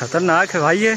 खतरनाक है भाई ये।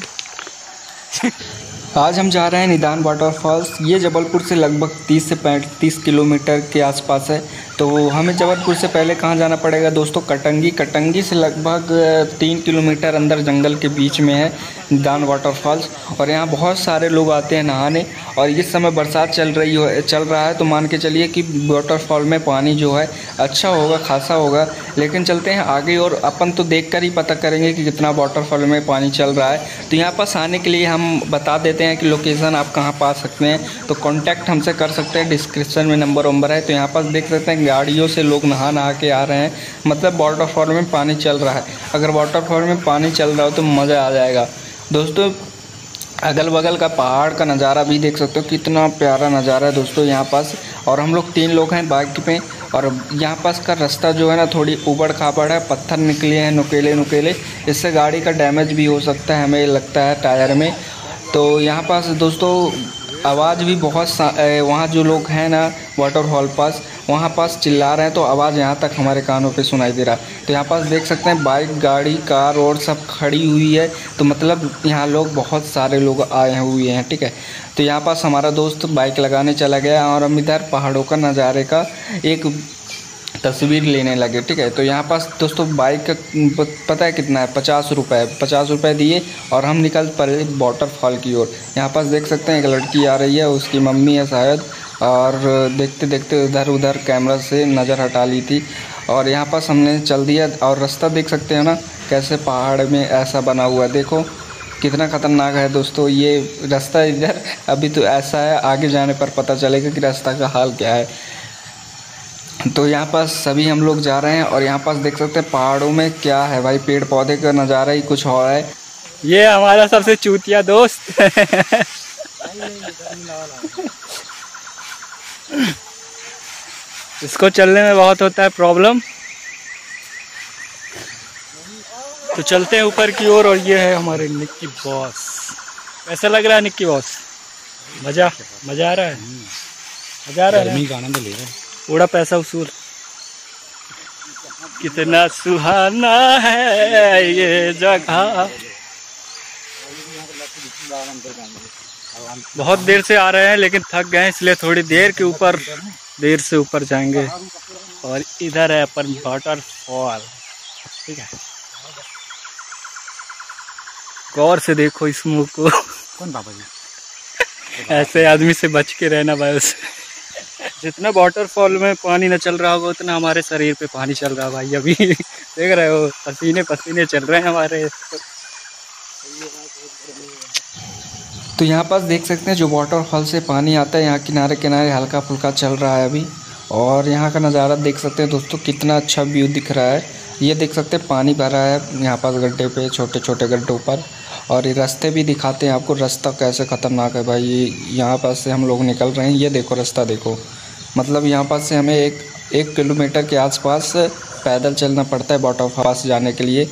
आज हम जा रहे हैं निदान वाटरफॉल्स। ये जबलपुर से लगभग 30 से 35 किलोमीटर के आसपास है। तो हमें जबलपुर से पहले कहाँ जाना पड़ेगा दोस्तों? कटंगी। कटंगी से लगभग 3 किलोमीटर अंदर जंगल के बीच में है निदान वाटरफॉल्स। और यहाँ बहुत सारे लोग आते हैं नहाने। और इस समय बरसात चल रहा है तो मान के चलिए कि वाटरफॉल में पानी जो है अच्छा होगा, खासा होगा। लेकिन चलते हैं आगे और अपन तो देख कर ही पता करेंगे कि कितना वाटरफॉल में पानी चल रहा है। तो यहाँ पास आने के लिए हम बता देते हैं कि लोकेशन आप कहाँ पा सकते हैं। तो कांटेक्ट हमसे कर सकते हैं, डिस्क्रिप्शन में नंबर है। तो यहाँ पास देख सकते हैं गाड़ियों से लोग नहा के आ रहे हैं। मतलब वाटरफॉल में पानी चल रहा है। अगर वाटरफॉल में पानी चल रहा हो तो मज़ा आ जाएगा दोस्तों। अगल बगल का पहाड़ का नज़ारा भी देख सकते हो, कितना प्यारा नज़ारा है दोस्तों यहाँ पास। और हम लोग 3 लोग हैं बाइक पे। और यहाँ पास का रास्ता जो है ना थोड़ी ऊबड़ खाबड़ है, पत्थर निकले हैं नुकीले। इससे गाड़ी का डैमेज भी हो सकता है, हमें लगता है टायर में। तो यहाँ पास दोस्तों आवाज़ भी बहुत वहाँ जो लोग हैं ना वाटरफॉल पास, वहाँ पास चिल्ला रहे हैं। तो आवाज़ यहाँ तक हमारे कानों पे सुनाई दे रहा है। तो यहाँ पास देख सकते हैं बाइक, गाड़ी, कार और सब खड़ी हुई है। तो मतलब यहाँ लोग बहुत सारे लोग आए हुए हैं, ठीक है। तो यहाँ पास हमारा दोस्त बाइक लगाने चला गया और हम इधर पहाड़ों का नज़ारे का एक तस्वीर लेने लगे, ठीक है। तो यहाँ पास दोस्तों बाइक का पता है कितना है? 50 रुपये दिए और हम निकल पड़े वाटरफॉल की ओर। यहाँ पास देख सकते हैं एक लड़की आ रही है, उसकी मम्मी है शायद। और देखते देखते इधर उधर कैमरा से नज़र हटा ली थी और यहाँ पास हमने चल दिया। और रास्ता देख सकते हैं ना कैसे पहाड़ में ऐसा बना हुआ है, देखो कितना ख़तरनाक है दोस्तों ये रास्ता। इधर अभी तो ऐसा है, आगे जाने पर पता चलेगा कि रास्ता का हाल क्या है। तो यहाँ पास सभी हम लोग जा रहे हैं और यहाँ पास देख सकते हैं पहाड़ों में क्या है भाई, पेड़ पौधे का नज़ारा ही कुछ और है। ये हमारा सबसे चूतिया दोस्त। इसको चलने में बहुत होता है प्रॉब्लम। तो चलते हैं ऊपर की ओर। और ये है हमारे निक्की बॉस। कैसा लग रहा है निक्की बॉस? मज़ा आ रहा है? मज़ा आ रहा है? गर्मी का आनंद ले रहे हैं, पूरा पैसा वसूल। कितना सुहाना है ये जगह। बहुत देर से आ रहे हैं लेकिन थक गए, इसलिए थोड़ी देर से ऊपर जाएंगे। और इधर है अपन वाटरफॉल, ठीक है। गौर से देखो इस मुंह को। कौन बाबा जी? ऐसे आदमी से बच के रहना भाई। उससे जितना वाटरफॉल में पानी न चल रहा होगा उतना हमारे शरीर पे पानी चल रहा है भाई। अभी देख रहे हो पसीने चल रहे हैं हमारे। तो यहाँ पास देख सकते हैं जो वाटरफॉल से पानी आता है, यहाँ किनारे किनारे हल्का फुल्का चल रहा है अभी। और यहाँ का नज़ारा देख सकते हैं दोस्तों, कितना अच्छा व्यू दिख रहा है। ये देख सकते हैं पानी भरा है यहाँ पास गड्ढे पे, छोटे छोटे गड्ढों पर। और ये रास्ते भी दिखाते हैं आपको, रास्ता कैसे ख़तरनाक है भाई। यहाँ पास से हम लोग निकल रहे हैं, ये देखो रास्ता देखो। मतलब यहाँ पास से हमें एक किलोमीटर के आसपास पैदल चलना पड़ता है वाटरफॉल पास जाने के लिए।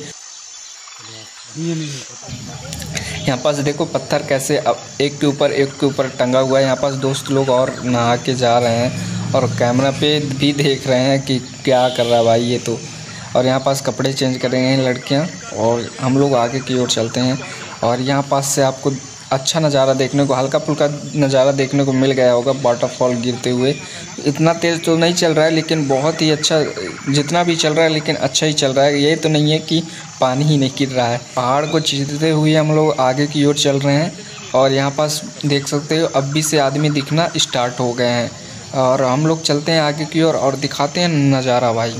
यहाँ पास देखो पत्थर कैसे एक के ऊपर टंगा हुआ है। यहाँ पास दोस्त लोग और नहा के जा रहे हैं और कैमरा पे भी देख रहे हैं कि क्या कर रहा है भाई ये तो। और यहाँ पास कपड़े चेंज कर रहे हैं लड़कियाँ और हम लोग आगे की ओर चलते हैं। और यहाँ पास से आपको अच्छा नज़ारा देखने को, हल्का फुल्का नज़ारा देखने को मिल गया होगा वाटरफॉल गिरते हुए। इतना तेज़ तो नहीं चल रहा है लेकिन बहुत ही अच्छा, जितना भी चल रहा है लेकिन अच्छा ही चल रहा है। ये तो नहीं है कि पानी ही नहीं गिर रहा है। पहाड़ को चीरते हुए हम लोग आगे की ओर चल रहे हैं। और यहाँ पास देख सकते हो अब भी से आदमी दिखना स्टार्ट हो गए हैं। और हम लोग चलते हैं आगे की ओर और दिखाते हैं नज़ारा भाई।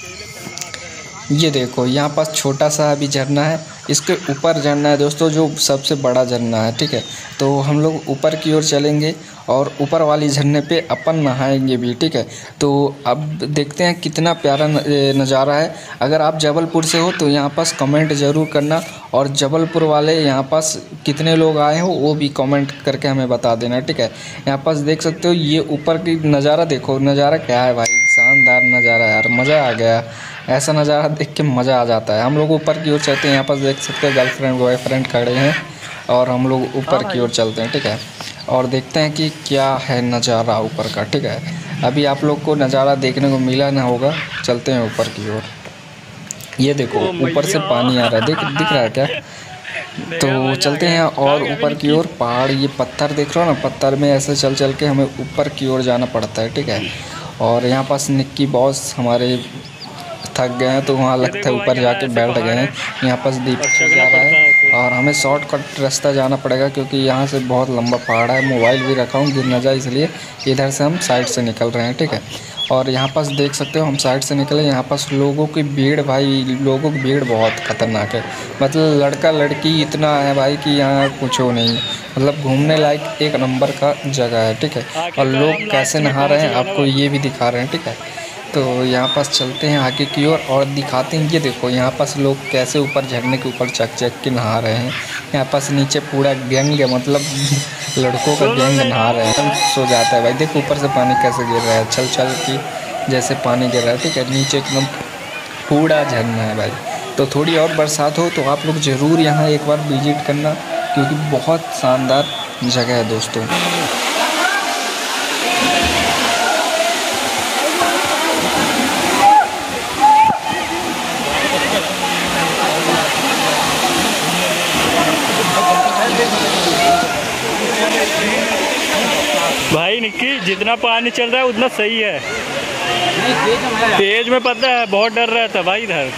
ये देखो यहाँ पास छोटा सा अभी झरना है, इसके ऊपर झरना है दोस्तों जो सबसे बड़ा झरना है, ठीक है। तो हम लोग ऊपर की ओर चलेंगे और ऊपर वाली झरने पे अपन नहाएंगे भी, ठीक है। तो अब देखते हैं कितना प्यारा नज़ारा है। अगर आप जबलपुर से हो तो यहाँ पास कमेंट ज़रूर करना। और जबलपुर वाले यहाँ पास कितने लोग आए हो वो भी कमेंट करके हमें बता देना, ठीक है। यहाँ पास देख सकते हो ये ऊपर की नज़ारा देखो, नज़ारा क्या है भाई, शानदार नज़ारा यार, मज़ा आ गया। ऐसा नज़ारा देख के मज़ा आ जाता है। हम लोग ऊपर की ओर चलते हैं। यहाँ पास देख सकते हैं गर्लफ्रेंड बॉयफ्रेंड खड़े हैं और हम लोग ऊपर की ओर चलते हैं, ठीक है। और देखते हैं कि क्या है नज़ारा ऊपर का, ठीक है। अभी आप लोग को नज़ारा देखने को मिला ना होगा, चलते हैं ऊपर की ओर। ये देखो ऊपर से पानी आ रहा है, दिख रहा है क्या? तो चलते हैं और ऊपर की ओर। पहाड़ ये पत्थर देख रहे हो ना, पत्थर में ऐसे चल चल के हमें ऊपर की ओर जाना पड़ता है, ठीक है। और यहाँ पास निक्की बॉस हमारे थक गए हैं तो वहाँ लगता है ऊपर जाके बैठ गए हैं। यहाँ पास दीपक जा रहा है और हमें शॉर्टकट रास्ता जाना पड़ेगा क्योंकि यहाँ से बहुत लंबा पहाड़ है। मोबाइल भी रखा हूँ गिर न जाए, इसलिए इधर से हम साइड से निकल रहे हैं, ठीक है। और यहाँ पास देख सकते हो हम साइड से निकले, यहाँ पास लोगों की भीड़, भाई लोगों की भीड़ बहुत ख़तरनाक है। मतलब लड़का लड़की इतना है भाई कि यहाँ कुछ हो नहीं, मतलब घूमने लायक एक नंबर का जगह है, ठीक है। और लोग कैसे नहा रहे हैं आपको ये भी दिखा रहे हैं, ठीक है। तो यहाँ पास चलते हैं आगे की ओर और दिखाते हैं। ये देखो यहाँ पास लोग कैसे ऊपर झरने के ऊपर चक चक के नहा रहे हैं। यहाँ पास नीचे पूरा गैंग है, मतलब लड़कों का गैंग नहा रहे हैं। सो जाता है भाई, देखो ऊपर से पानी कैसे गिर रहा है, चल चल की जैसे पानी गिर रहा है, ठीक है। नीचे एकदम पूरा झरना है भाई। तो थोड़ी और बरसात हो तो आप लोग ज़रूर यहाँ एक बार विजिट करना क्योंकि बहुत शानदार जगह है दोस्तों। भाई निक्की, जितना पानी चल रहा है उतना सही है। तेज में पता है बहुत डर रहा था भाई इधर।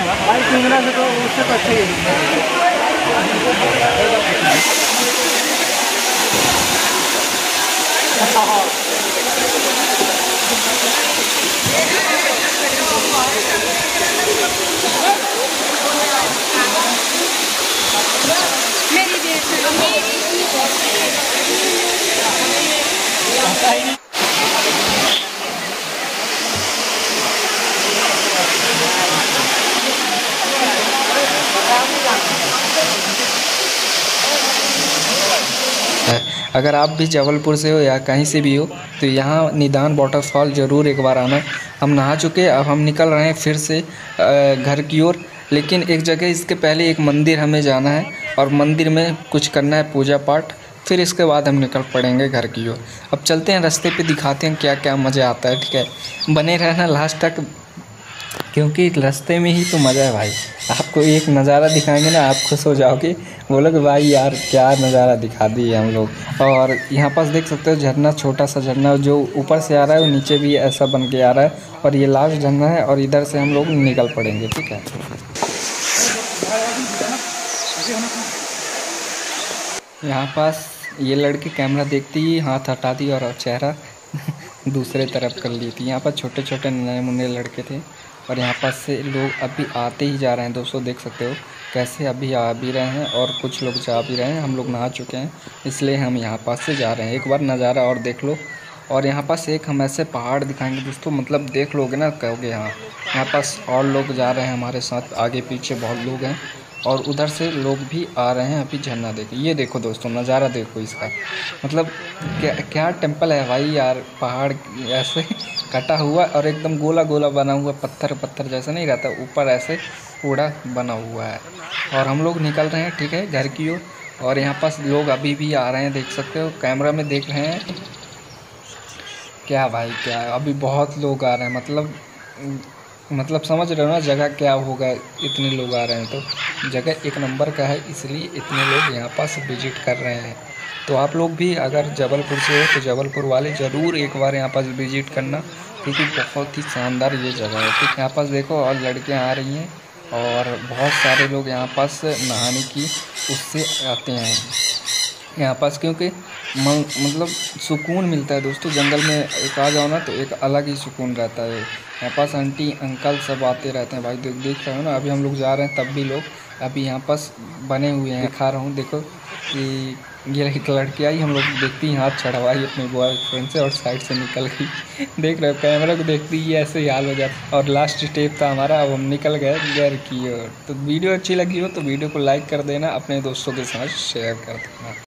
अगर आप भी जबलपुर से हो या कहीं से भी हो तो यहाँ निदान वाटरफॉल ज़रूर एक बार आना। हम नहा चुके, अब हम निकल रहे हैं फिर से घर की ओर। लेकिन एक जगह इसके पहले एक मंदिर हमें जाना है और मंदिर में कुछ करना है, पूजा पाठ, फिर इसके बाद हम निकल पड़ेंगे घर की ओर। अब चलते हैं, रास्ते पे दिखाते हैं क्या क्या मज़ा आता है, ठीक है। बने रहना लास्ट तक क्योंकि रास्ते में ही तो मज़ा है भाई। आपको एक नज़ारा दिखाएंगे ना, आप खुश हो जाओगे, बोलोगे भाई यार क्या नज़ारा दिखा दिए हम लोग। और यहाँ पास देख सकते हो झरना, छोटा सा झरना जो ऊपर से आ रहा है वो नीचे भी ऐसा बन के आ रहा है। और ये लास्ट झरना है और इधर से हम लोग निकल पड़ेंगे, ठीक है। यहाँ पास ये लड़की कैमरा देखती ही हाथ हटा दी और चेहरा दूसरे तरफ कर ली थी। यहाँ पर छोटे छोटे नए मुन्ने लड़के थे और यहाँ पास से लोग अभी आते ही जा रहे हैं दोस्तों, देख सकते हो कैसे अभी आ भी रहे हैं और कुछ लोग जा भी रहे हैं। हम लोग नहा चुके हैं इसलिए हम यहाँ पास से जा रहे हैं। एक बार नज़ारा और देख लो। और यहाँ पास एक हम ऐसे पहाड़ दिखाएंगे दोस्तों, मतलब देख लोगे ना कहोगे यहाँ पास और लोग जा रहे हैं हमारे साथ, आगे पीछे बहुत लोग हैं और उधर से लोग भी आ रहे हैं अभी झरना देखे। ये देखो दोस्तों नज़ारा देखो इसका, मतलब क्या टेम्पल है भाई यार। पहाड़ ऐसे कटा हुआ और एकदम गोला गोला बना हुआ, पत्थर जैसा नहीं रहता, ऊपर ऐसे पूरा बना हुआ है। और हम लोग निकल रहे हैं, ठीक है, घर की ओर। और यहाँ पास लोग अभी भी आ रहे हैं, देख सकते हो कैमरा में देख रहे हैं। क्या भाई क्या, अभी बहुत लोग आ रहे हैं, मतलब समझ रहे हो ना जगह क्या होगा, इतने लोग आ रहे हैं तो जगह एक नंबर का है, इसलिए इतने लोग यहाँ पास विजिट कर रहे हैं। तो आप लोग भी अगर जबलपुर से हो तो जबलपुर वाले ज़रूर एक बार यहाँ पास विजिट करना क्योंकि बहुत ही शानदार ये जगह है। ठीक, यहाँ पास देखो और लड़कियाँ आ रही हैं और बहुत सारे लोग यहाँ पास नहाने की उससे आते हैं यहाँ पास, क्योंकि मतलब सुकून मिलता है दोस्तों। जंगल में एक आ जाओ ना तो एक अलग ही सुकून रहता है। यहाँ पास आंटी अंकल सब आते रहते हैं भाई, देख रहे हो ना, अभी हम लोग जा रहे हैं तब भी लोग अभी यहाँ पास बने हुए हैं। दिखा रहा हूँ देखो कि ये एक लड़की आई, हम लोग देखती ही हाथ चढ़वाई अपने बॉयफ्रेंड से और साइड से निकल गई। देख रहे हो कैमरा को देखती ही ऐसे ही हाल हो जाता। और लास्ट स्टेप था हमारा, अब हम निकल गए घर की ओर। तो वीडियो अच्छी लगी हो तो वीडियो को लाइक कर देना, अपने दोस्तों के साथ शेयर कर देना।